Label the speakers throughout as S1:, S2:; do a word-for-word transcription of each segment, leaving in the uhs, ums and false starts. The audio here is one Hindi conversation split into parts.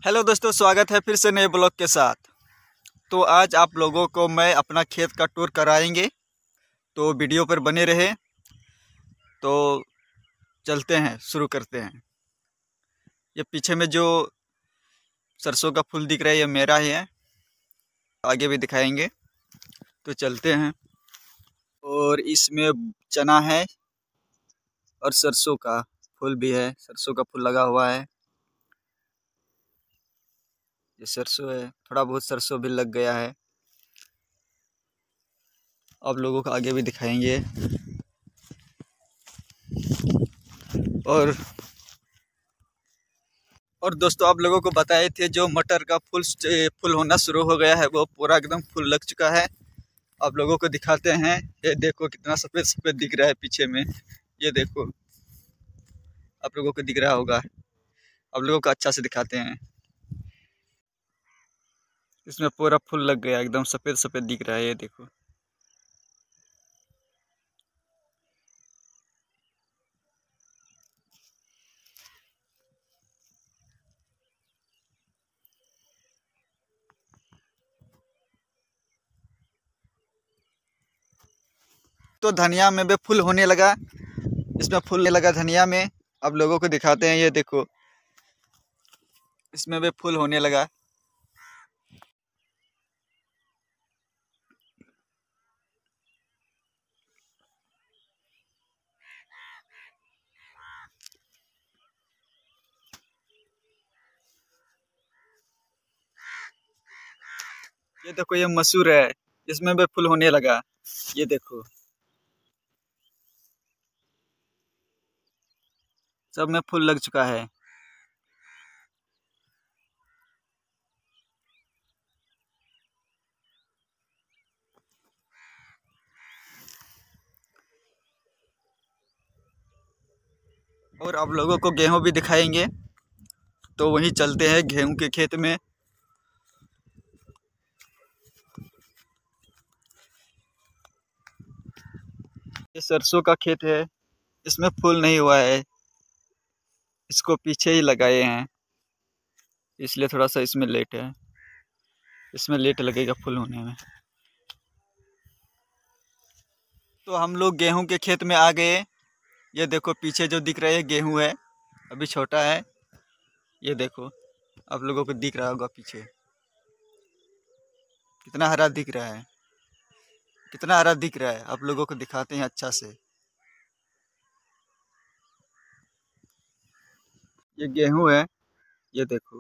S1: हेलो दोस्तों, स्वागत है फिर से नए ब्लॉग के साथ। तो आज आप लोगों को मैं अपना खेत का टूर कराएंगे, तो वीडियो पर बने रहे। तो चलते हैं, शुरू करते हैं। ये पीछे में जो सरसों का फूल दिख रहा है ये मेरा ही है, आगे भी दिखाएंगे। तो चलते हैं। और इसमें चना है और सरसों का फूल भी है, सरसों का फूल लगा हुआ है। ये सरसों है, थोड़ा बहुत सरसों भी लग गया है। आप लोगों को आगे भी दिखाएंगे। और और दोस्तों, आप लोगों को बताए थे जो मटर का फूल फूल होना शुरू हो गया है, वो पूरा एकदम फूल लग चुका है। आप लोगों को दिखाते हैं। ये देखो कितना सफ़ेद सफ़ेद दिख रहा है पीछे में। ये देखो, आप लोगों को दिख रहा होगा। आप लोगों को अच्छा से दिखाते हैं। इसमें पूरा फूल लग गया, एकदम सफ़ेद सफ़ेद दिख रहा है। ये देखो। तो धनिया में भी फूल होने लगा, इसमें फूल होने लगा धनिया में। आप लोगों को दिखाते हैं। ये देखो, इसमें भी फूल होने लगा। ये देखो, ये मसूर है, इसमें भी फूल होने लगा। ये देखो, सब में फूल लग चुका है। और आप लोगों को गेहूं भी दिखाएंगे। तो वहीं चलते हैं गेहूं के खेत में। ये सरसों का खेत है, इसमें फूल नहीं हुआ है, इसको पीछे ही लगाए हैं, इसलिए थोड़ा सा इसमें लेट है। इसमें लेट लगेगा फूल होने में। तो हम लोग गेहूं के खेत में आ गए। ये देखो, पीछे जो दिख रहा है गेहूं है, अभी छोटा है। ये देखो, आप लोगों को दिख रहा होगा पीछे कितना हरा दिख रहा है, कितना हरा दिख रहा है। आप लोगों को दिखाते हैं अच्छा से। ये गेहूं है, ये देखो।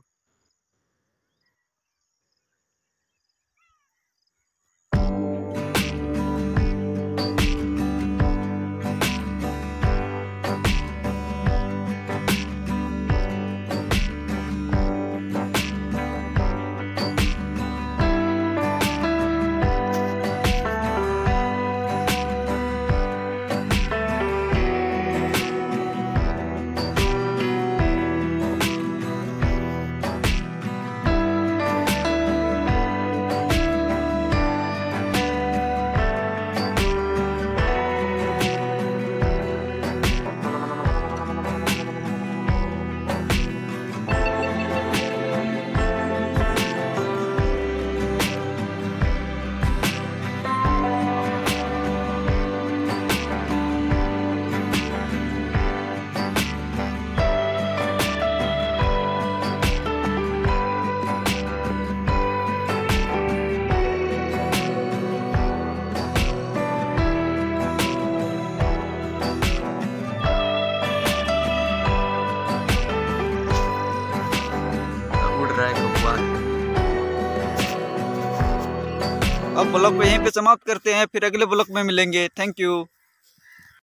S1: अब ब्लॉग को यहीं पे समाप्त करते हैं, फिर अगले ब्लॉग में मिलेंगे। Thank you.